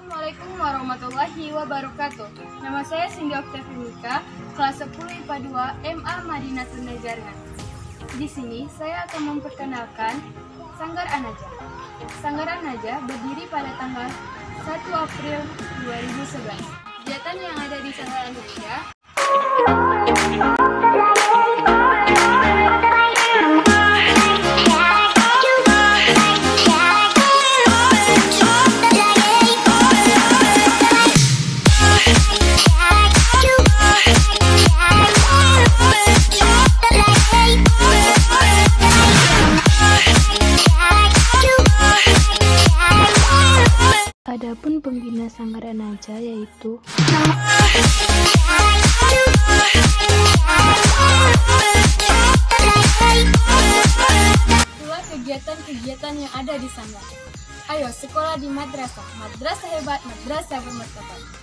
Assalamualaikum warahmatullahi wabarakatuh. Nama saya Cindy Octavia, kelas 10 IPA 2 MA Madinatul Najarah. Di sini saya akan memperkenalkan Sanggar An-Najah. Sanggar An-Najah berdiri pada tanggal 1 April 2011. Kegiatan yang ada di Sanggar An-Najah Adapun pembina Sanggar An-Najah yaitu itulah kegiatan-kegiatan yang ada di Sanggar. Ayo sekolah di madrasah, madrasah hebat, madrasah bermartabat.